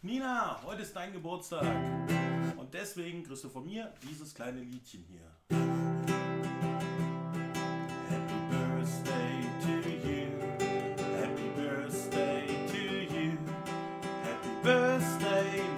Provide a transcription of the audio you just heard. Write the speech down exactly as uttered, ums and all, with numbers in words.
Nina, heute ist dein Geburtstag und deswegen kriegst du von mir dieses kleine Liedchen hier. Happy Birthday to you, Happy Birthday to you, Happy Birthday